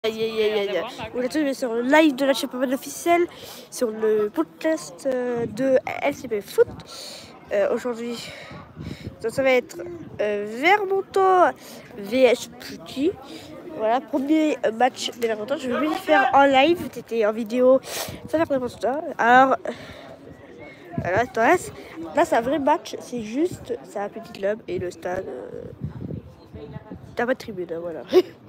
On est tombé sur le live de la chaîne officielle, sur le podcast de LCP Foot. Aujourd'hui, ça va être Vermonton vs Petit. Voilà, premier match de Vermonton. Je vais le faire en live, c'était en vidéo, ça va prendre tout ça. Alors, voilà, là c'est un vrai match, c'est juste, c'est un petit club et le stade, t'as pas de tribune, hein, voilà.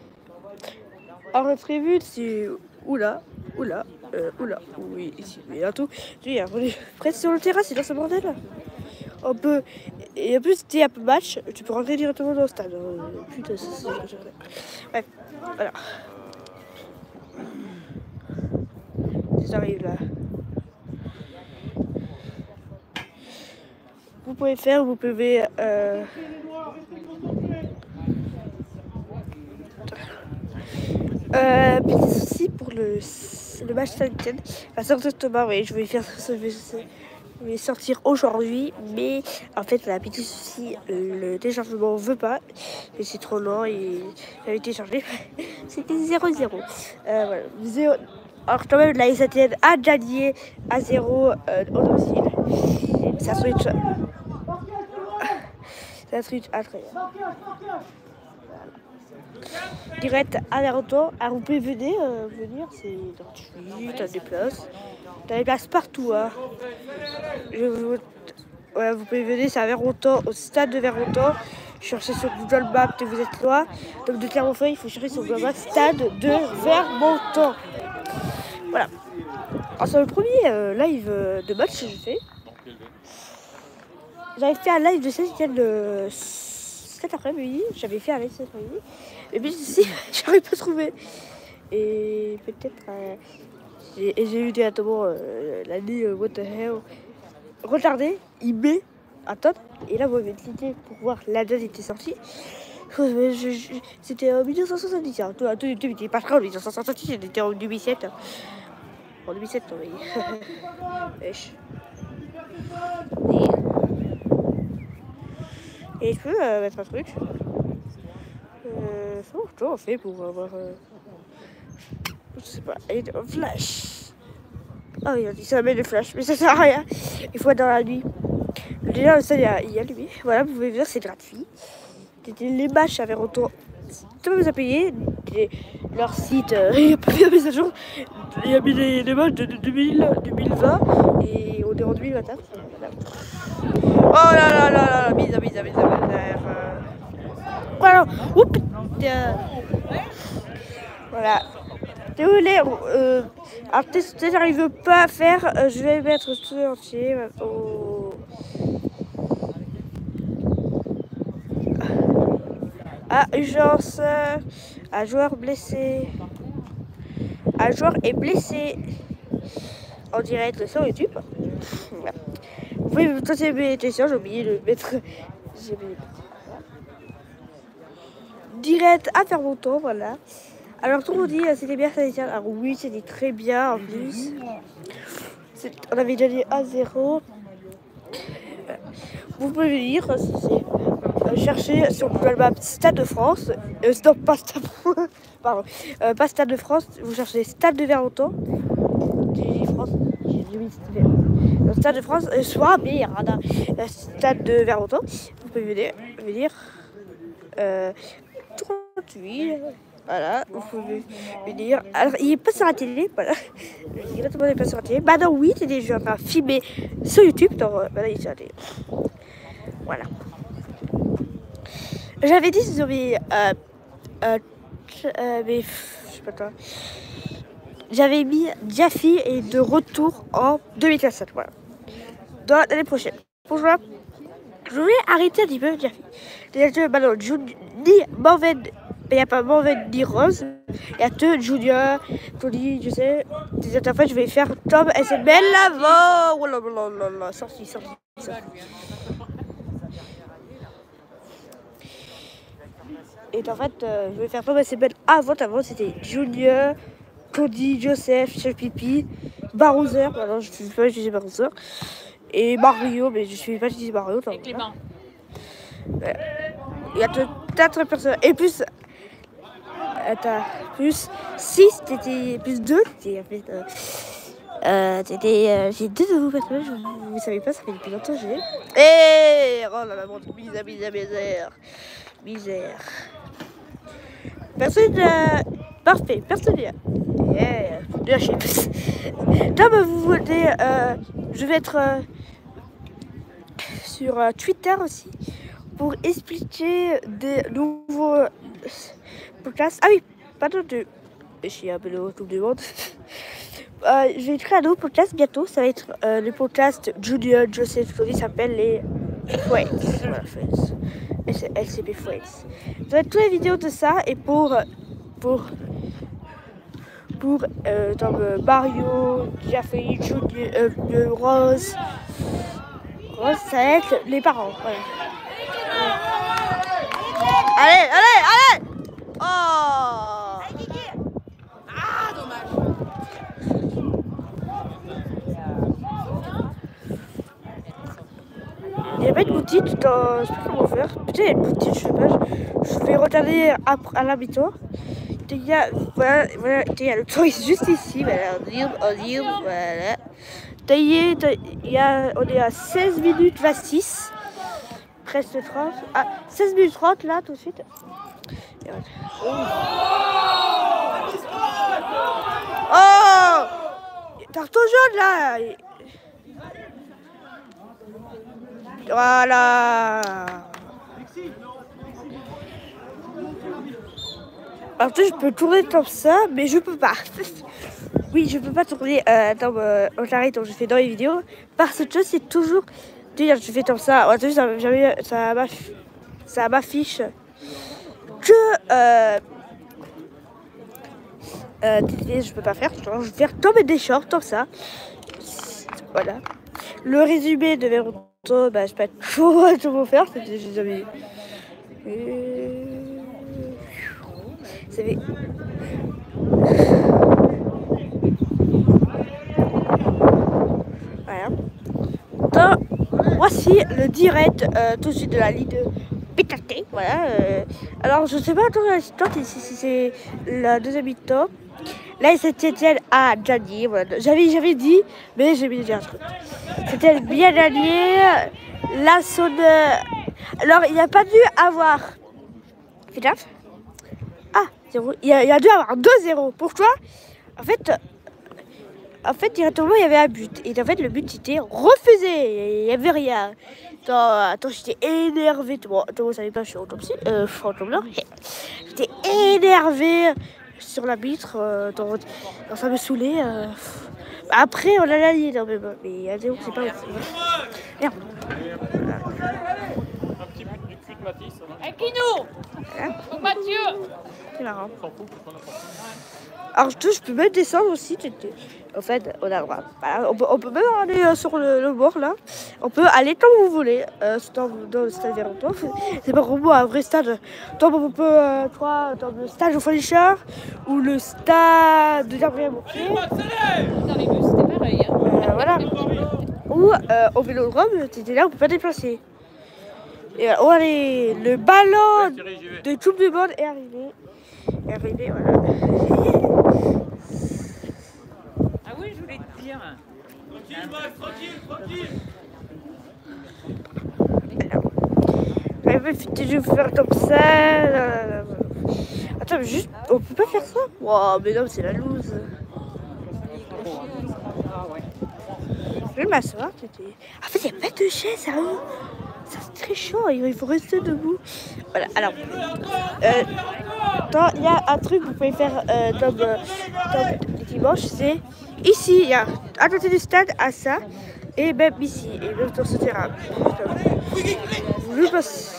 En tribune, c'est oula, oui, ici, mais un tout. Tu es presque sur le terrain, c'est dans ce bordel là. On peut, et en plus, t'es un peu match, tu peux rentrer directement dans le stade. Putain, c'est bref, voilà. Ça arrive là. Vous pouvez petit souci pour le match Saint-Etienne. La sortie de Thomas, oui, je vais sortir aujourd'hui, mais en fait, il y a un petit souci, le téléchargement ne veut pas, et c'est trop lent, et j'avais téléchargé, c'était 0-0. Voilà, 0. Alors quand même, la Saint-Etienne a gagné à 0 au domicile. Ça switch. Ça switch à 13. Direct à Vermonton. Alors vous pouvez venir, c'est gratuit, t'as des places. T'as des places partout. Hein. Ouais, vous pouvez venir, c'est à Vermonton, au stade de Vermonton. Cherchez sur Google Maps et vous êtes loin. Donc de Clermont-Ferrand, il faut chercher sur Google Maps, stade de Vermonton. Voilà. Alors c'est le premier live de match que j'ai fait. J'avais fait un live de Saint-Etienne cet après-midi. J'avais fait un live cet après-midi. Mais bien ici, j'arrive pas à trouver. Et peut-être... j'ai eu directement la ligne What the hell retardée, il met un top. Et là, vous avez cliqué pour voir la date était sortie. C'était en 1970. Hein. Tout était pas très en 1970, c'était en 2007. En 2007, oui. Et je peux mettre un truc. Comment on fait pour avoir... je sais pas, flash. Ah oui, ça met le flash, mais ça sert à rien. Il faut être dans la nuit. Déjà, le stade il y a lui. Voilà, vous pouvez voir, c'est gratuit. C'était les matchs à Vermonton. Tout vous a payé. Leur site, il n'y a pas de mise à jour. Il y a mis les matchs de 2020 et on est en 2021. Oh là là, mise. Voilà. Oups. Voilà. Désolé, alors peut-être j'arrive pas à faire, je vais mettre tout entier. Ah, urgence, un joueur blessé. Un joueur est blessé en direct sur YouTube. Voilà. Vous pouvez tenter mes questions, j'ai oublié de mettre. Direct à Vermonton, voilà. Alors tout le monde dit c'était bien ça. Alors oui, c'était très bien en plus. On avait gagné 1-0. Vous pouvez venir chercher sur Google Maps Stade de France. Non, pas Stade. Pardon. Pas Stade de France. Vous cherchez Stade de Vermonton. France. Le Stade de France. Soit merde. Stade de Vermonton. Vous pouvez venir. 38. Voilà, vous pouvez venir. Alors, il est pas sur la télé, voilà. Il est pas sur la télé. Bah non, oui, c'est des jeux à filmer sur YouTube. Donc, voilà, il est sur la télé. Voilà. J'avais dit sur mes... mais... je sais pas toi. J'avais mis Jaffi et de retour en 2017, voilà. Dans l'année prochaine. Bonjour. Je voulais arrêter un petit peu Jaffi. Déjà, maintenant, ni Morven... Il n'y a pas Morven ni Rose. Il y a deux Junior, Tony, je sais. En fait, je vais faire Tom SML avant. Oh là là là, sorti. Et en fait, je vais faire Tom SML avant. Avant, c'était Junior, Tony, Joseph, Chef Pipi, Barouzer. Voilà, je ne suis pas utiliser Barouzer. Et Mario, mais je ne suis pas utiliser Mario. Et Clément. Il y a 4 personnes. Et plus. Attends. plus 6, t'étais plus 2, t'étais en fait. J'ai 2 nouveaux personnages, vous savez pas, ça fait depuis longtemps que j'ai. Et oh là là, mon misère. Personne parfait, personne n'est là. Yeah, lâchez. Là, bah, vous voulez, je vais être sur Twitter aussi pour expliquer des nouveaux podcasts. Ah oui, pardon de... Je suis un peu le tout du monde. Je vais créer un nouveau podcast bientôt. Ça va être le podcast Junior Joseph Cody, s'appelle les Friends. Voilà, Friends. LCP Friends. Ça va être toutes les vidéos de ça et pour dans Mario, Jeffrey, Junior, Rose, ça va être les parents. Voilà. Allez! Oh! Ah, dommage. Il n'y a pas de boutique dans... Je sais pas comment faire. Peut-être il y a une boutique, je sais pas. Je vais regarder à l'habitant. Il y a... Voilà, il y a le touriste juste ici. Voilà, on dit, voilà. On est à 16 minutes 26. Presque 30. Ah, 16 minutes 30 là, tout de suite. Oh! Carton jaune là! Voilà! Alors, je peux tourner comme ça, mais je peux pas. Oui, je peux pas tourner au carré dont je fais dans les vidéos, parce que c'est toujours. Je fais comme ça. Ça m'affiche que je peux pas faire. Je vais faire tomber des shorts comme ça. Voilà. Le résumé de Naruto, bah, je peux pas tout faire. J'ai jamais. Ça fait. Voilà. Donc, voici le direct tout de suite de la Ligue de PKT. Voilà. Alors, je sais pas si c'est la deuxième mi-temps. Là, c'était à gagner. Voilà. J'avais dit, mais j'ai mis un truc. C'était bien gagné. La sonne. Alors, il n'y a pas dû avoir. Fais gaffe. Ah, 0. Il y a dû avoir 2-0. Pourquoi? En fait, directement, il y avait un but. Et en fait, le but était refusé. Il n'y avait rien. Attends, j'étais énervé. Bon, vous savez pas, je suis fantôme là. J'étais énervé sur l'arbitre. Ça me saoulait. Après, on a la ligne. Mais il y a des c'est pas ouf. Merde. Un petit but du cul de Matisse. Et Kino Donc Mathieu. C'est marrant. Alors, je peux même descendre aussi. En fait, on a le droit. Voilà, on peut même aller sur le bord là. On peut aller comme vous voulez dans le stade Véronto. C'est pas vraiment un vrai stade. Donc, on peut dans le stade au Folichard ou le stade de Gabriel Moutier. Dans les bus, c'était pareil. Hein. Voilà. Ou au Vélodrome, t'étais là, on peut pas déplacer. Et oh, allez, le ballon de Coupe du Monde est arrivé. Voilà. Ah oui, je voulais te dire. Tranquille. Je vais faire comme ça. Attends, mais juste, on peut pas faire ça? Wow, mais non, c'est la loose. Je vais m'asseoir. En fait, il n'y a pas de chaise, sérieux. C'est très chaud, il faut rester debout. Voilà, alors. Il y a un truc que vous pouvez faire comme dimanche, c'est ici, il y a à côté du stade, à ça, et même ici, et même dans ce terrain. Je passe.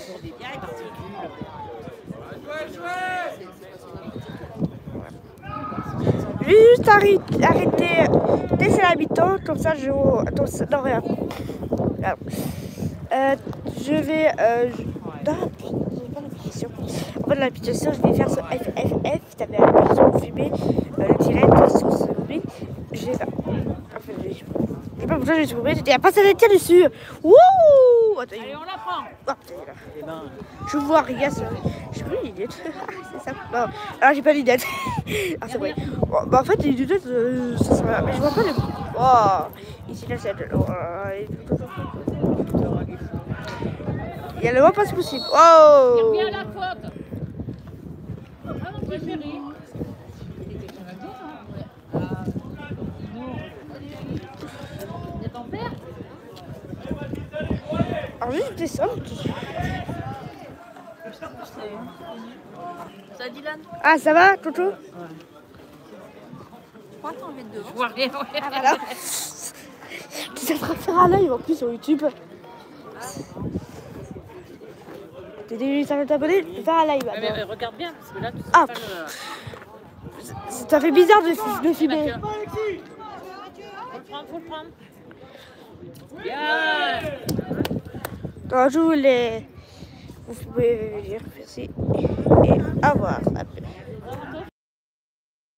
Juste arrêter, laisser l'habitant, comme ça je non, rien. Alors, je vais dans l'application. En fait, l'application, je vais faire sur FFF. T'avais l'application pour filmer le direct sur ce mobile. Je vais faire. En fait, je sais pas pourquoi je vais filmer. Il n'y a pas ça d'étienne dessus. Wouh! Allez, on la prend. Je vois rien. J'ai pas les lunettes. C'est ça. Non, alors j'ai pas les lunettes. Ah, c'est vrai. Bon, bah, en fait, les lunettes, ça sert à rien. Mais je vois pas les. Oh, ici, là, c'est. Il y a le moins pas possible. Oh! Viens à la faute. Ah, mon petit chéri. C'est ton père? Alors, juste descendre. Ça, Dylan? Ah, ça va, Toto? Pourquoi t'en mets deux? Je vois rien. Ah, voilà. Tu sais faire à l'œil en plus sur YouTube. T'es déjà 50 abonnés, tu peux faire un live. Mais regarde bien, parce que là, tu sais Ah, pas le... ça fait bizarre de filmer. Faut le prendre. Bien. Quand je voulais, vous pouvez dire merci et au revoir.